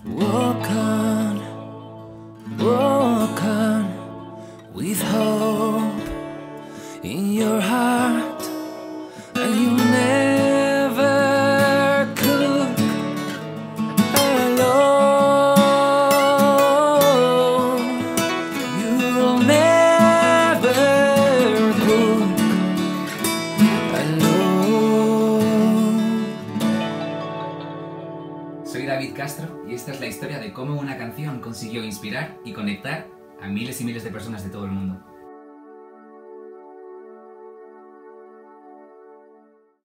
Walk on with hope in your heart, and you never cook alone. You'll never cook alone. Soy David Castro y esta es la historia de cómo una canción consiguió inspirar y conectar a miles y miles de personas de todo el mundo.